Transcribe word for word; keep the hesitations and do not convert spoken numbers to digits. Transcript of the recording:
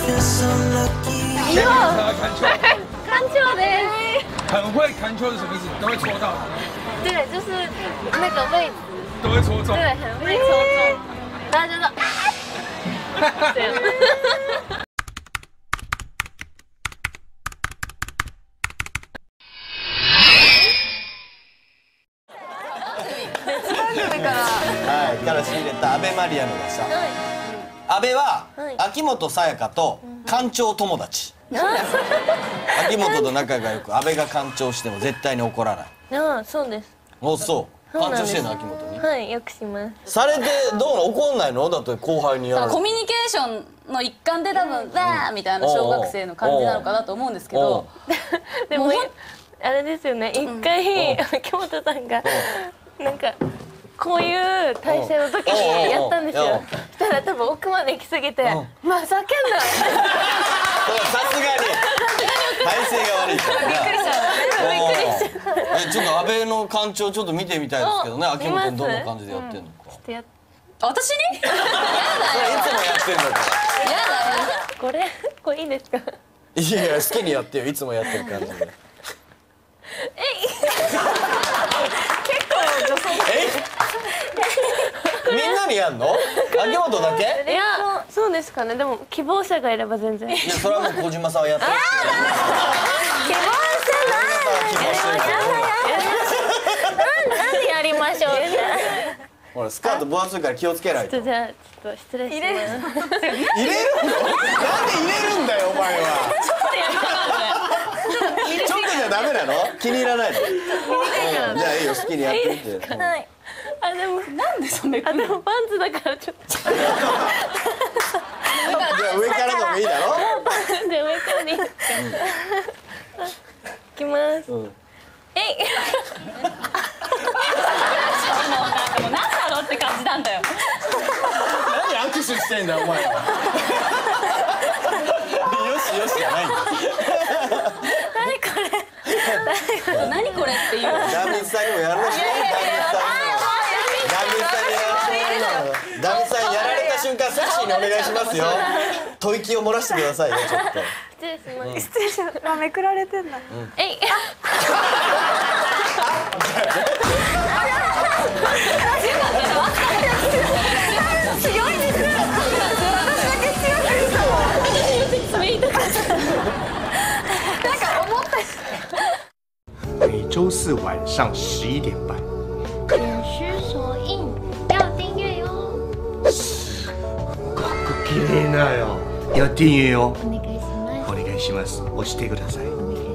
前面他砍球， 看球的， 很会砍球是什么意思？都会戳到， 对，就是那个位置， 都会戳中。 对，很会戳中，然后就说啊，这样。 はい、から仕入れた阿部マリアのがさ、阿部は秋元さやかと館長友達。秋元と仲が良く、阿部が館長しても絶対に怒らない。 ああ、そうです。 お、そう館長してんの秋元に。 はい、よくします。 されてどうの、怒んないの？だって後輩にやられて。 コミュニケーションの一環で多分ザーみたいな小学生の感じなのかなと思うんですけど、 でもあれですよね、一回秋元さんがなんかこういう体勢の時にやったんですよ。そしたら多分奥まで行き過ぎて「まあ叫んだ!」 さすがに体勢が悪いからね。びっくりしちゃう。びっくりしちゃう。え、ちょっと阿部の館長ちょっと見てみたいですけどね。秋元どんな感じでやってんのか。 ちょっとやっ私に？ それいつもやってんだから。 やだやだ。 これこれいいですか？ いやいや、好きにやってよ、いつもやってる感じで。みんなにやんの？秋元だけ？ いや、そうですかね。でも希望者がいれば全然。いや、 それはもう小島さんはやってる。 希望者ない。何やりましょうって。 ほら、スカート分厚いから気をつけないと。 じゃあちょっと失礼します。入れるの？なんで入れるんだよお前は。ちょっとやりたかった。ちょっとじゃダメなの？気に入らないの？じゃあいいよ、好きにやってみて。 はい。あ、でもなんでそんな。あ、でもパンツだからちょっと。じゃあ上からでもいいだろ？ じゃあ上からでいいですか。いきます。えい。 もう何だろうって感じなんだよ。 何握手してんだお前は。よしよしじゃないんだ。 何これ。 何これっていう。 ダンミツさんにもやるしね。ダンミツさんにやるし。ダンミツさんやられた瞬間セクシーにお願いしますよ。吐息を漏らしてくださいよちょっと。 失礼します。 失礼します。あ、めくられてんだ。 えい。強いです。私だけ強く言ったもん。私爪痛かった。なんか思った。 每周四晚上十一点半。 点虚索印，要订阅哟。 すごく綺麗なよ。要订阅よ。 お願いします。 お願いします。押してください。